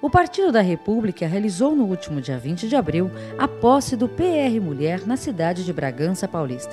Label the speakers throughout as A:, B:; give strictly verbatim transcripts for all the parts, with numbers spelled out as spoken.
A: O Partido da República realizou no último dia vinte de abril a posse do P R Mulher na cidade de Bragança Paulista.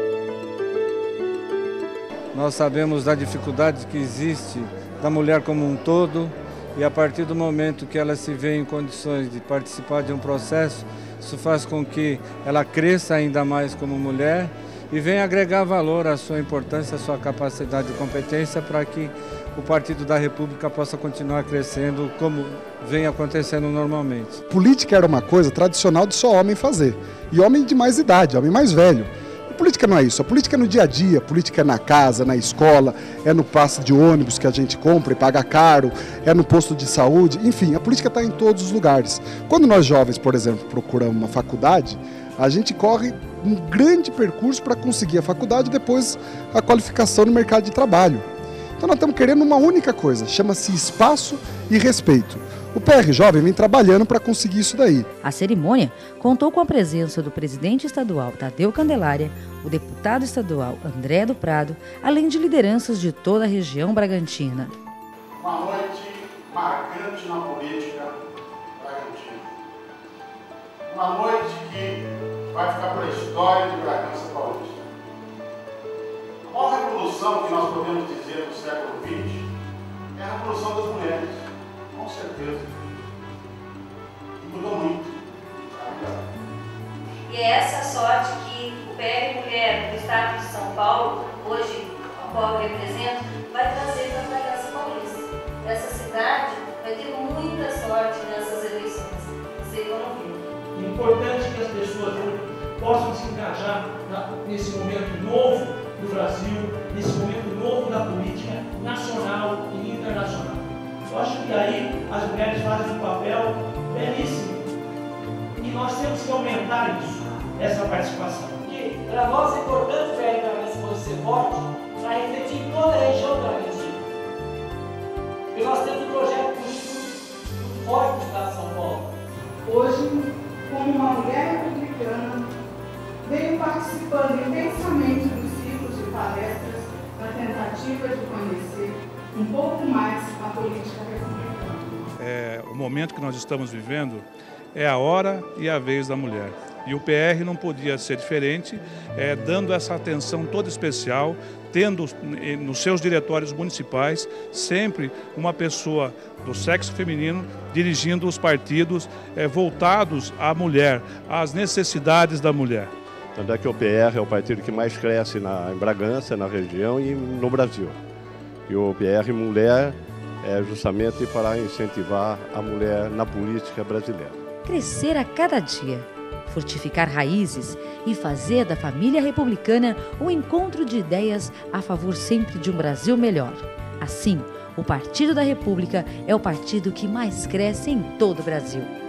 B: Nós sabemos da dificuldade que existe da mulher como um todo e a partir do momento que ela se vê em condições de participar de um processo, isso faz com que ela cresça ainda mais como mulher e venha agregar valor à sua importância, à sua capacidade e competência para que o Partido da República possa continuar crescendo como vem acontecendo normalmente.
C: Política era uma coisa tradicional de só homem fazer, e homem de mais idade, homem mais velho. A política não é isso, a política é no dia a dia, a política é na casa, na escola, é no passe de ônibus que a gente compra e paga caro, é no posto de saúde, enfim, a política está em todos os lugares. Quando nós jovens, por exemplo, procuramos uma faculdade, a gente corre um grande percurso para conseguir a faculdade e depois a qualificação no mercado de trabalho. Então nós estamos querendo uma única coisa, chama-se espaço e respeito. O P R Jovem vem trabalhando para conseguir isso daí.
A: A cerimônia contou com a presença do presidente estadual Tadeu Candelária, o deputado estadual André do Prado, além de lideranças de toda a região bragantina.
D: Uma noite marcante na política bragantina. Uma noite que vai ficar para a história de Bragança Paulista. A maior revolução que nós podemos dizer no século vinte é a revolução das mulheres. Com certeza. E mudou muito.
E: E é essa sorte que o P R Mulher do Estado de São Paulo, hoje, a qual eu represento, vai trazer para Bragança Paulista. Essa cidade vai ter muita sorte nessas eleições. Vocês vão ver.
F: É importante que as pessoas possam se engajar nesse momento novo do Brasil, nesse momento novo da política nacional e internacional. Eu acho que aí as mulheres fazem um papel belíssimo e nós temos que aumentar isso, essa participação.
G: Porque para nós é importante o P R Bragança Paulista ser forte para refletir em toda a região da Bragança. Porque nós temos um projeto político muito forte no Estado de São Paulo.
H: Hoje, como uma mulher republicana, venho participando intensamente dos ciclos de palestras na tentativa de conhecer um pouco mais a política republicana.
I: É, o momento que nós estamos vivendo é a hora e a vez da mulher. E o P R não podia ser diferente, é, dando essa atenção toda especial, tendo nos seus diretórios municipais sempre uma pessoa do sexo feminino dirigindo os partidos é, voltados à mulher, às necessidades da mulher.
J: Tanto é que o P R é o partido que mais cresce na, em Bragança, na região e no Brasil. E o P R Mulher é justamente para incentivar a mulher na política brasileira.
A: Crescer a cada dia, fortificar raízes e fazer da família republicana um encontro de ideias a favor sempre de um Brasil melhor. Assim, o Partido da República é o partido que mais cresce em todo o Brasil.